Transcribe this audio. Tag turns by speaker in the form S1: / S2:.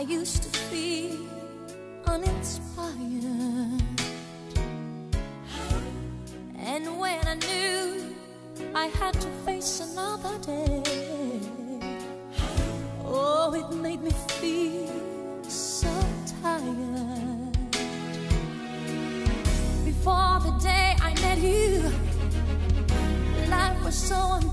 S1: used to feel uninspired, and when I knew I had to face another day, oh, it made me feel so tired. Before the day I met you, life was so